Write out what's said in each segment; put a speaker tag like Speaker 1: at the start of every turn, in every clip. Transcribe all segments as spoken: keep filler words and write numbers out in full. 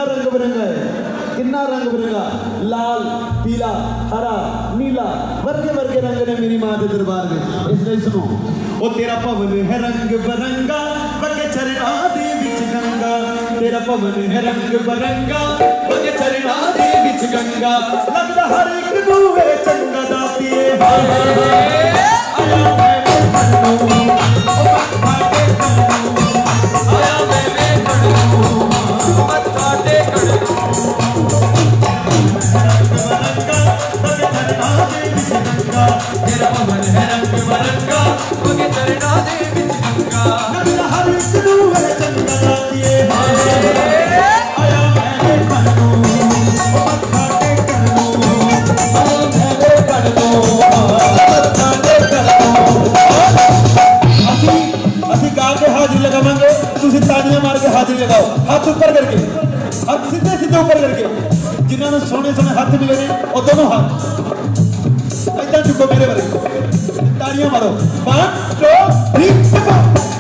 Speaker 1: रंग बिरंगा है, कितना रंग बिरंगा, लाल पीला हरा नीला वर्गे वर्गे रंग ने मेरी मां के दरबार में। इसलिए सुनो, ओ तेरा पवन है रंग बिरंगा वगे चरना दे विच गंगा, तेरा पवन है रंग बिरंगा वगे चरना दे विच गंगा, लगदा हर एक दूवे चंगा दातिए हाय हाय आया मैं बनू ओ मत्था टेकन आया मैं बनू मत्था टेकन, तेरा पवन है रंग बिरंगा वगे चरना दे विच गंगा, लगदा हर एक दूवे चंगा दातिए हाय आया मैं बनू ओ मत्था टेकन आया मैं बनू मत्था टेकन। ਅਸੀਂ ਅਸੀਂ ਗਾ के हाजिरी लगावांगे, ਤੁਸੀਂ तालियां मार के हाजिरी लगाओ, हाथ ऊपर करके, हाथ सीधे सीधे ऊपर करके, जिन्होंने सोने सोने हाथ मिले ने वो दोनों हाथ ऐसा चुको मेरे बारे, तालियां मारो, वन टू थ्री फोर।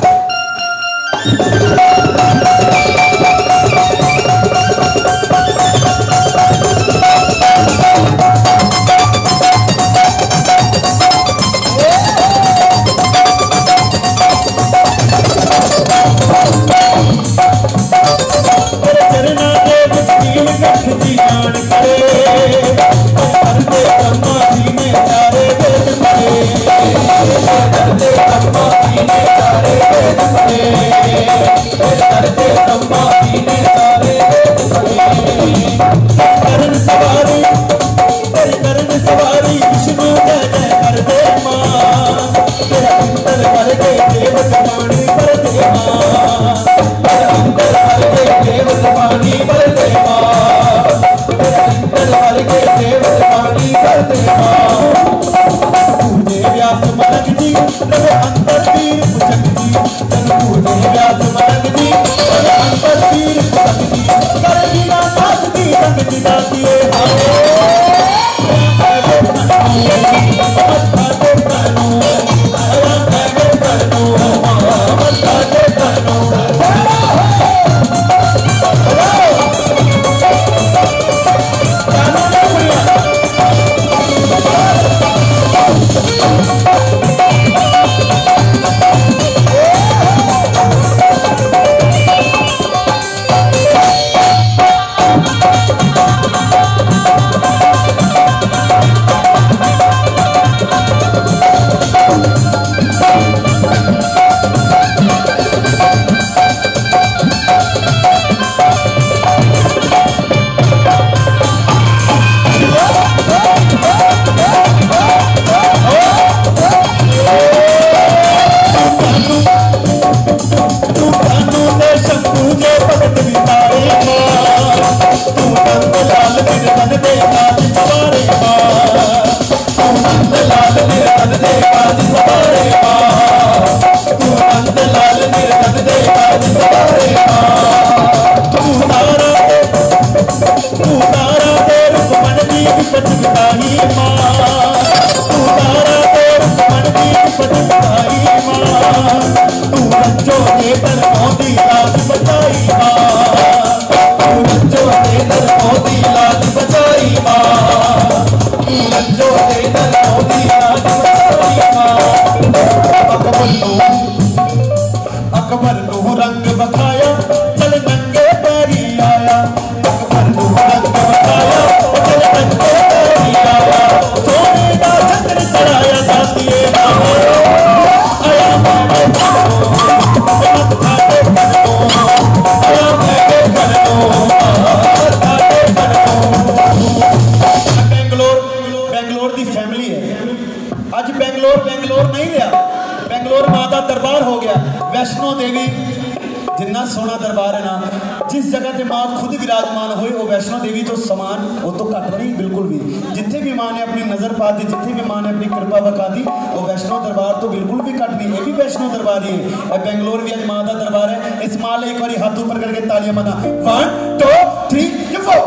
Speaker 1: जिस जगह से मां खुद विराजमान हुई वो वैष्णो देवी तो समान वो तो घट नहीं बिल्कुल भी, जिथे भी मां ने अपनी नजर पा दी, जिथे भी मां ने अपनी कृपा बखा दी, वो वैष्णो दरबार तो बिल्कुल भी घट नहीं, ये भी वैष्णो दरबार ही है। बेंगलोर भी अज मां का दरबार है। इस मां एक बार हाथ ऊपर करके तालियां माना, वन टू थ्री फोर।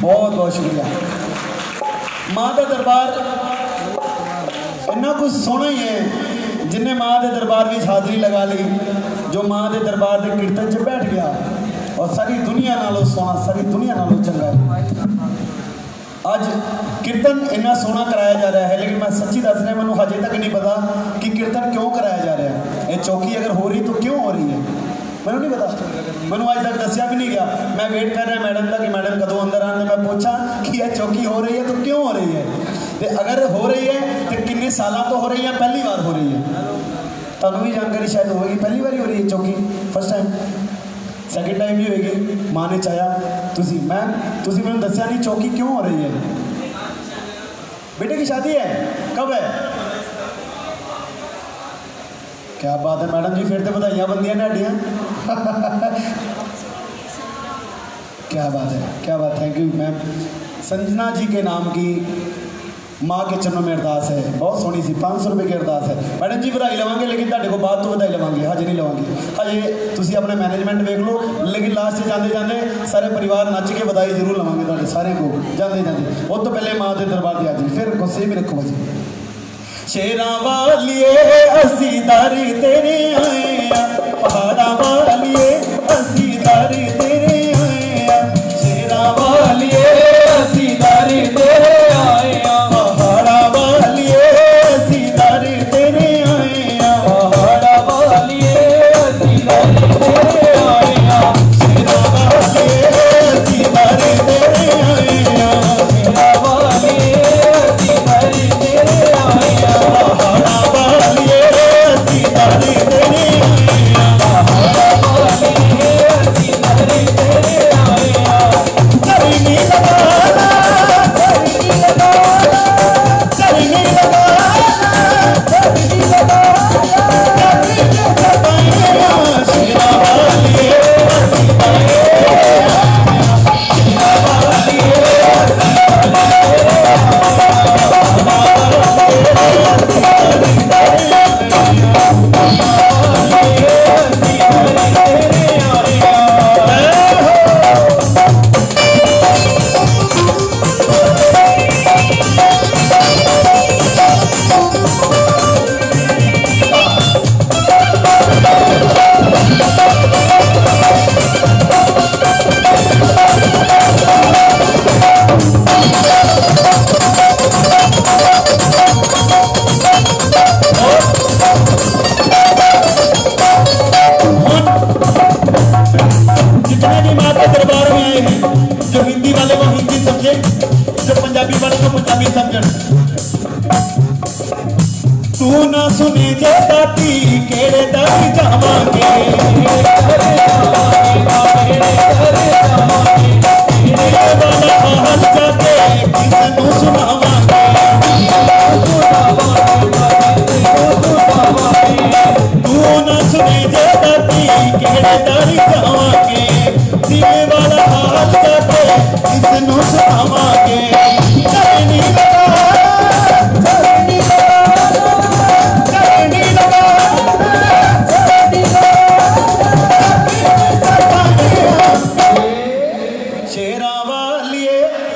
Speaker 1: बहुत बहुत शुक्रिया। माँ का दरबार इन्ना कुछ सोना ही है, जिन्हें माँ के दरबार की हाजरी लगा ली, जो माँ के दरबार के कीर्तन च बैठ गया और सारी दुनिया नालों सोना, सारी दुनिया नालों चंगा है। अज कीर्तन इन्ना सोना कराया जा रहा है, लेकिन मैं सच्ची दस रहा, मैं हजे तक नहीं पता कि कीर्तन क्यों कराया जा रहा है। ये चौकी अगर हो रही तो क्यों हो रही है, मैं नहीं पता, मैंने अज तक दसिया भी नहीं गया। मैं वेट कर रहा मैडम का कि मैडम कदों अंदर आने, मैं पूछा कि यह चौकी हो रही है तो क्यों हो रही है, तो अगर हो रही है तो किन्ने सालों तो हो रही है, पहली बार हो रही है। तुहानू भी जानकारी शायद होगी, पहली बार ही हो रही है चौकी, फर्स्ट टाइम, सैकेंड टाइम भी होगी। माँ ने चाहा तुसी मैम तुसी मैंने दसिया नहीं चौकी क्यों हो रही है। बेटे की शादी है, कब है? क्या बात है मैडम जी, फिर तो बधाइयाँ बनदियां ने हड्डियाँ। क्या बात है, क्या बात, thank you ma'am. Sanjana ji के नाम की माँ के चरणों में अरदास है, बहुत सोहनी सी, पाँच सौ रुपये की अरदास है। मैडम जी बधाई लवांगे, लेकिन तुहाडे को बाद तो बधाई लवांगे, हजे नहीं लवांगे। हजे तुसी अपना मैनेजमेंट देख लो, लेकिन लास्ट से जाते जाते सारे परिवार नच के बधाई जरूर लवांगे तुहाडे सारे को जाते जाते। उस तो पहले माँ के दरबार की हाजरी, फिर गुस्से भी रखो भाजी। शेरां वालिए असी दारी तेरे आए, पहाड़ां वालिए असी दारी तेरे आए, शेरां वालिए असी दारी तेरे आए, पहाड़ां वालिए असी दारी तेरे आए, पहाड़ां वालिए असी दारी तेरे आए, शेरां वालिए असी दारी तेरे आए, शेरां वालिए असी दारी तेरे आए, पहाड़ा वालिए असी दारी तेरे आए, पहाड़ा वालिए असी दारी तेरे आए, चरनी लगाना चरनी लगाना चरनी लगाना चरनी लगाना चरनी लगाना, शेरा वालिए असी दारी तेरे आए, शेरा वालिए असी दारी वाला हाल जाके किसनू सुनावांगे।